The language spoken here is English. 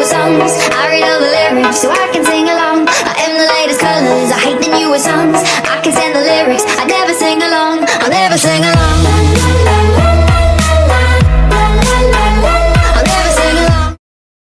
songs. I read all the lyrics so I can sing along. I am the latest colors, I hate the newer songs. I can stand the lyrics, I never sing along, I'll never sing along.